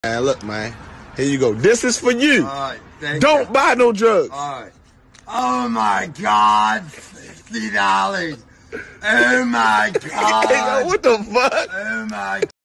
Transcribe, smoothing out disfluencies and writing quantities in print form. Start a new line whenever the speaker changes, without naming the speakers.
Man, look, man. Here you go. This is for you.
All right,
Don't buy no drugs.
All right. Oh my God, $60. Oh my God.
What the fuck?
Oh my